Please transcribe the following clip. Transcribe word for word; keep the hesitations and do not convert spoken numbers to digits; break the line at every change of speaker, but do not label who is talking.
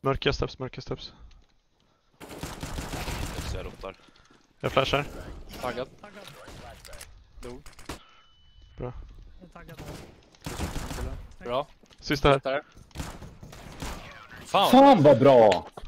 Mörka steps, mörka steps.
Jag rotar.
Jag flashar.
Taggad.
Taggad.
Dog.
Bra.
Jag är taggad.
Bra.
Sista här.
Där. Fan.
Fan vad bra!